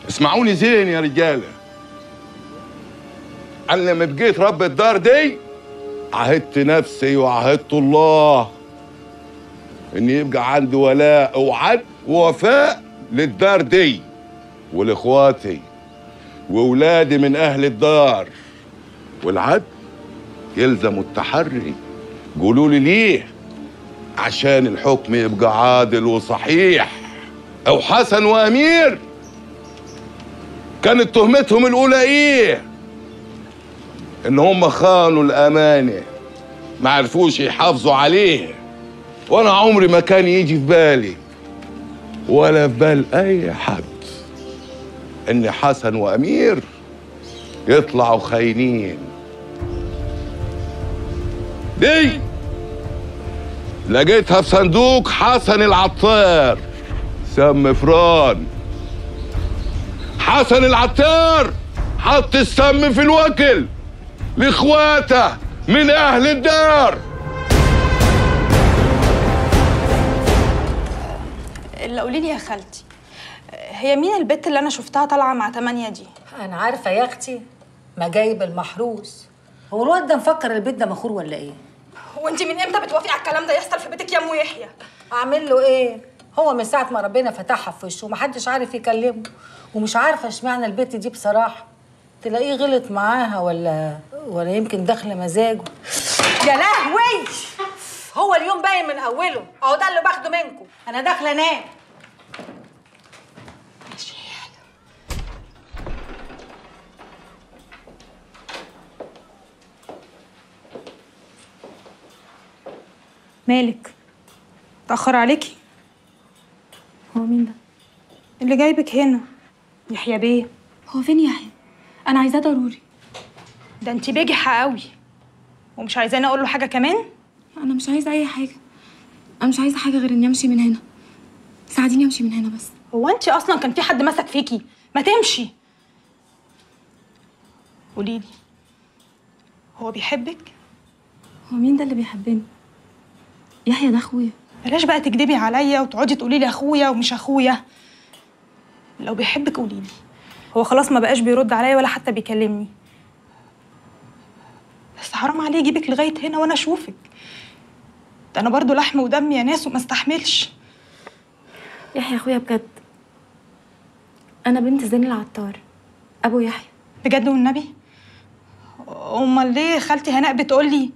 اسمعوني زين يا رجاله. انا لما بقيت رب الدار دي عهدت نفسي وعهدت الله ان يبقى عندي ولاء وعد ووفاء للدار دي ولاخواتي واولادي من اهل الدار، والعد يلزم التحري. قولوا لي ليه؟ عشان الحكم يبقى عادل وصحيح. او حسن وامير كانت تهمتهم الاولى ايه؟ ان هم خانوا الامانه، ما عرفوش يحافظوا عليه. وانا عمري ما كان يجي في بالي ولا في بال اي حد ان حسن وامير يطلعوا خاينين. دي لقيتها في صندوق حسن العطار سم فران. حسن العطار حط السم في الوكل لاخواته من اهل الدار. اللي قولي لي يا خالتي، هي مين البت اللي انا شفتها طالعه مع 8 دي؟ انا عارفه يا اختي، ما جايب المحروس. هو الواد ده مفكر البيت ده مخور ولا ايه؟ هو انت من امتى بتوافقي على الكلام ده يحصل في بيتك يا ام يحيى؟ اعمل له ايه؟ هو من ساعه ما ربنا فتحها في وشه ومحدش عارف يكلمه، ومش عارفه اشمعنى البت دي بصراحه. تلاقيه غلط معاها ولا يمكن داخله مزاجه. يا لهوي، هو اليوم باين من اوله. اهو ده اللي باخده منكم. انا داخله انام. مالك؟ اتأخر عليكي؟ هو مين ده؟ اللي جايبك هنا يحيى بيه. هو فين يحيى؟ انا عايزاه ضروري. ده انتي بجحة قوي، ومش عايزاني اقول له حاجه كمان؟ انا مش عايزه اي حاجه، انا مش عايزه حاجه غير اني امشي من هنا. ساعديني امشي من هنا بس. هو انتي اصلا كان في حد مسك فيكي؟ ما تمشي. قوليلي، هو بيحبك؟ هو مين ده اللي بيحبني؟ يحيى ده اخويا. بلاش بقى تكدبي عليا وتقعدي تقولي لي اخويا ومش اخويا. لو بيحبك قولي لي. هو خلاص ما بقاش بيرد عليا ولا حتى بيكلمني، بس حرام عليه يجيبك لغايه هنا وانا اشوفك. ده انا برضو لحم ودم يا ناس وما استحملش. يحيى اخويا بجد. انا بنت زين العطار ابو يحيى. بجد والنبي؟ امال ليه خالتي هناء بتقول لي؟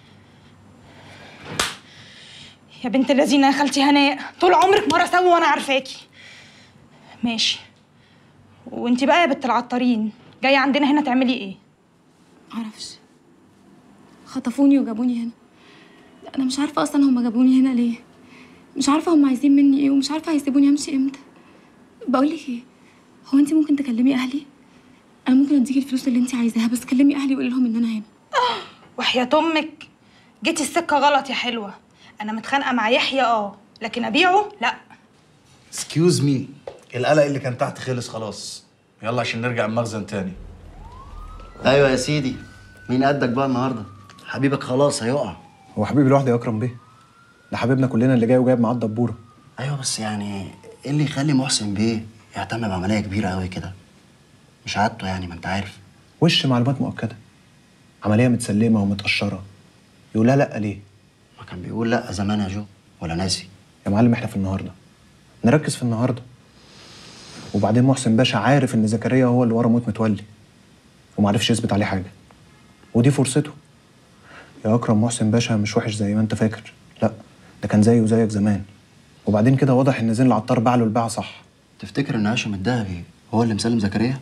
يا بنت اللذينه يا خالتي هناء، طول عمرك مره سوا وانا عارفاكي. ماشي. وانتي بقى يا بنت العطارين جايه عندنا هنا تعملي ايه؟ معرفش، خطفوني وجابوني هنا. انا مش عارفه اصلا هم جابوني هنا ليه، مش عارفه هم عايزين مني ايه، ومش عارفه هيسيبوني امشي امتى. بقولك ايه، هو انت ممكن تكلمي اهلي؟ انا ممكن اديكي الفلوس اللي انت عايزاها، بس كلمي اهلي وقولي لهم ان انا هنا. وحياة امك جيتي السكه غلط يا حلوه. انا متخانقه مع يحيى لكن ابيعه لا. اسكيوز مي، القلق اللي كان تحت خلص خلاص، يلا عشان نرجع المخزن تاني. ايوه يا سيدي، مين قدك بقى النهارده؟ حبيبك خلاص هيقع. هو حبيبي لوحده يا اكرم بيه؟ ده حبيبنا كلنا اللي جاي وجايب معاه الدبوره. ايوه بس يعني ايه اللي يخلي محسن بيه يهتم بعمليه كبيره قوي كده؟ مش عادته يعني، ما انت عارف. وش معلومات مؤكده، عمليه متسلمه ومتقشره، يقول لا ليه؟ ما كان بيقول لا زمان يا جو، ولا ناسي؟ يا معلم احنا في النهارده، نركز في النهارده. وبعدين محسن باشا عارف ان زكريا هو اللي ورا موت متولي، ومعرفش يثبت عليه حاجه، ودي فرصته. يا اكرم محسن باشا مش وحش زي ما انت فاكر، لا ده كان زيه وزيك زمان. وبعدين كده واضح ان زين العطار باع له البيعه صح. تفتكر ان هاشم الدهبي هو اللي مسلم زكريا؟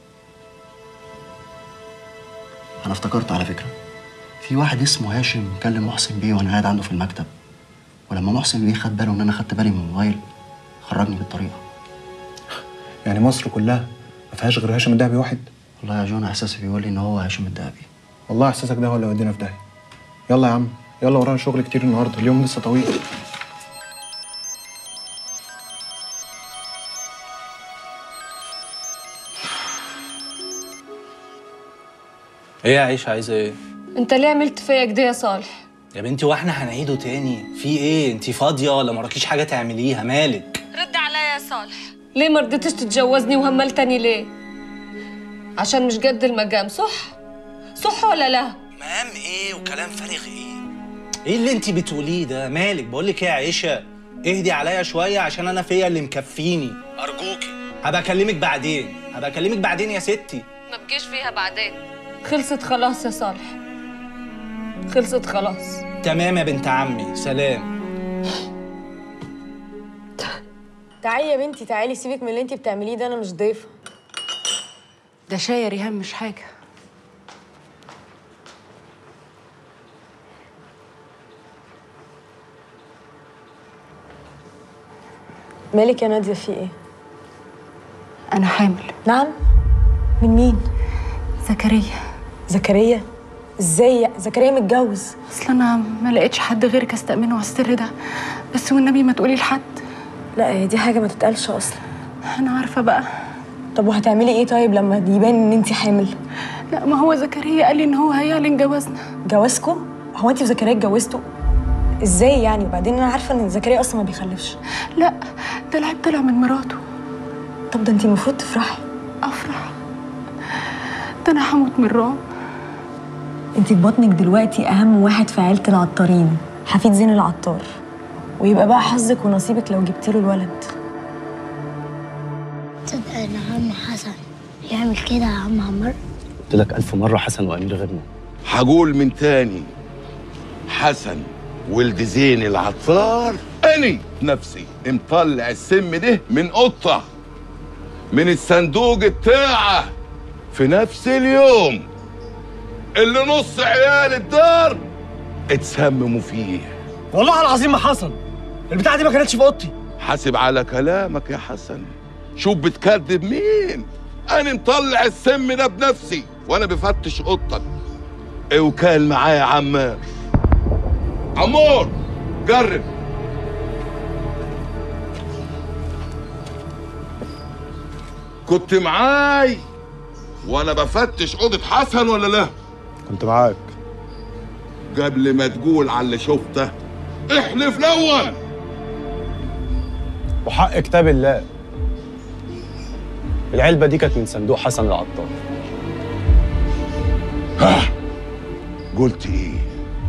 انا افتكرت على فكره، في واحد اسمه هاشم كلم محسن بيه وانا قاعد عنده في المكتب، ولما محسن بيه خد باله ان انا خدت بالي من الموبايل خرجني بالطريقه. يعني مصر كلها ما فيهاش غير هاشم الدهبي واحد؟ والله يا جون احساسي بيقول لي ان هو هاشم الدهبي. والله احساسك ده هو اللي ودينا في داهيه. يلا يا عم يلا، ورانا شغل كتير النهارده، اليوم لسه طويل. ايه يا عيشة عايزة ايه؟ انت ليه عملت فيا كده يا صالح؟ يا بنتي واحنا هنعيده تاني؟ في ايه؟ انتي فاضية ولا مراكيش حاجة تعمليها؟ مالك؟ رد عليا يا صالح. ليه ما رضيتش تتجوزني وهملتني ليه؟ عشان مش قد المقام، صح؟ صح ولا لا؟ مقام ايه وكلام فارغ ايه؟ ايه اللي انت بتقوليه ده؟ مالك؟ بقول لك ايه يا عيشه، اهدي عليا شويه عشان انا فيا اللي مكفيني، ارجوكي. هبقى اكلمك بعدين يا ستي. ما بقيش فيها بعدين. خلصت خلاص يا صالح، خلصت خلاص. تمام يا بنت عمي، سلام. تعالي يا بنتي، تعالي، سيبك من اللي انتي بتعمليه ده، انا مش ضيفه. ده شاي يا ريهام مش حاجه. مالك يا ناديه، في ايه؟ انا حامل. نعم؟ من مين؟ زكريا. زكريا؟ ازاي زكريا متجوز؟ اصل انا ما لقيتش حد غيرك استأمنه على السر ده، بس والنبي ما تقولي لحد. لا هي دي حاجه ما تتقالش اصلا. انا عارفه بقى. طب وهتعملي ايه طيب لما يبان ان انتي حامل؟ لا ما هو زكريا قال لي ان هو هيعلن جوازنا. جوازكم؟ هو انتي وزكريا اتجوزتوا؟ ازاي يعني؟ وبعدين انا عارفه ان زكريا اصلا ما بيخلفش. لا ده العيب طلع من مراته. طب ده انتي المفروض تفرحي. افرح؟ ده انا هموت من الرعب. انتي في بطنك دلوقتي اهم واحد في عيله العطارين، حفيد زين العطار، ويبقى بقى حظك ونصيبك لو جبتي له الولد. تصدق ان عم حسن يعمل كده يا عم عمار؟ قلت لك 1000 مرة حسن وأمير غيرنا. هقول من تاني، حسن ولد زين العطار أني نفسي مطلع السم ده من قطة من الصندوق بتاعه في نفس اليوم اللي نص عيال الدار اتسمموا فيه. والله العظيم ما حصل، البتاعة دي ما كانتش في اوضتي. حاسب على كلامك يا حسن، شوف بتكذب مين؟ انا مطلع السم ده بنفسي وانا بفتش اوضتك. وكان معايا عمار. عمور جرب. كنت معاي وانا بفتش اوضه حسن ولا لا؟ كنت معاك. قبل ما تقول على اللي شفته احلف الاول. وحق كتاب الله، العلبة دي كانت من صندوق حسن العطار. ها قلت ايه؟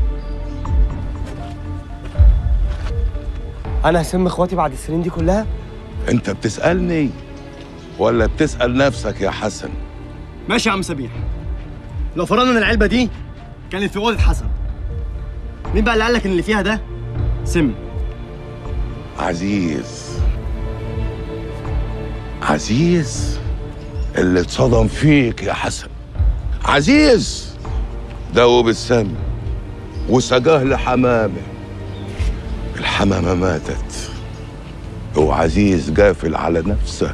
أنا هسم إخواتي بعد السنين دي كلها؟ انت بتسألني ولا بتسأل نفسك يا حسن؟ ماشي يا عم سميح، لو فرضنا إن العلبة دي كانت في أوضة حسن، مين بقى اللي قال لك إن اللي فيها ده سم؟ عزيز اللي اتصدم فيك يا حسن. عزيز دوب السم وسقاه لحمامه، الحمامة ماتت وعزيز قافل على نفسه.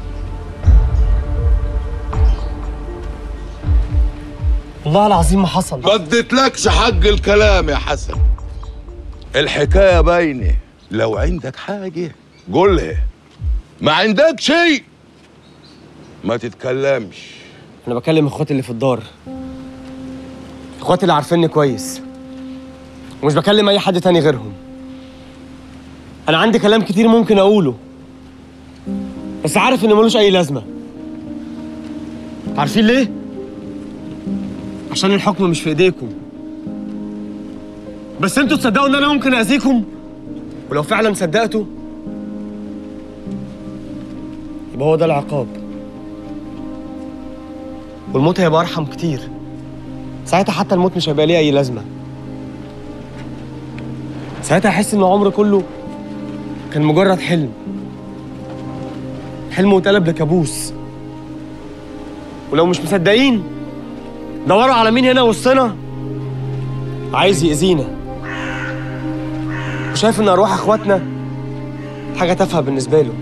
والله العظيم ما حصل. ما اديتلكش حق الكلام يا حسن، الحكاية باينة. لو عندك حاجة قولها، ما عندك شيء ما تتكلمش. أنا بكلم إخواتي اللي في الدار، إخواتي اللي عارفيني كويس، ومش بكلم أي حد تاني غيرهم. أنا عندي كلام كتير ممكن أقوله، بس عارف إنه ملوش أي لازمة. عارفين ليه؟ عشان الحكم مش في إيديكم، بس أنتوا تصدقوا إن أنا ممكن أذيكم؟ ولو فعلا صدقتوا يبقى هو ده العقاب، والموت هيبقى أرحم كتير. ساعتها حتى الموت مش هيبقى ليه أي لازمة. ساعتها أحس إن عمري كله كان مجرد حلم واتقلب لكابوس. ولو مش مصدقين دوروا على مين هنا وسطنا عايز يأذينا وشايف إن أرواح إخواتنا حاجة تافهة بالنسبة له،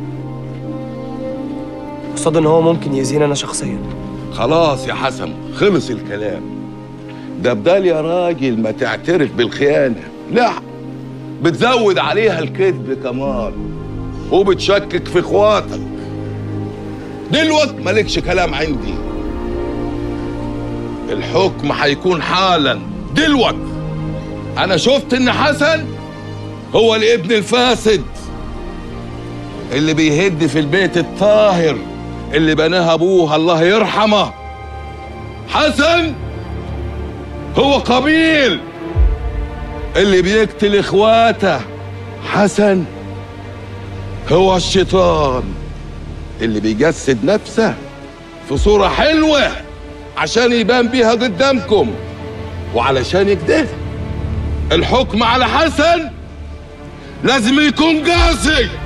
قصاد إن هو ممكن يأذينا أنا شخصيا. خلاص يا حسن، خلص الكلام ده. بدال يا راجل ما تعترف بالخيانة، لا بتزود عليها الكذب كمان وبتشكك في اخواتك. دلوقتي مالكش كلام عندي، الحكم هيكون حالا دلوقتي. انا شفت ان حسن هو الابن الفاسد اللي بيهد في البيت الطاهر اللي بناها ابوها الله يرحمه. حسن هو قبيل اللي بيقتل اخواته. حسن هو الشيطان اللي بيجسد نفسه في صورة حلوة عشان يبان بيها قدامكم، وعلشان كده الحكم على حسن لازم يكون قاسي.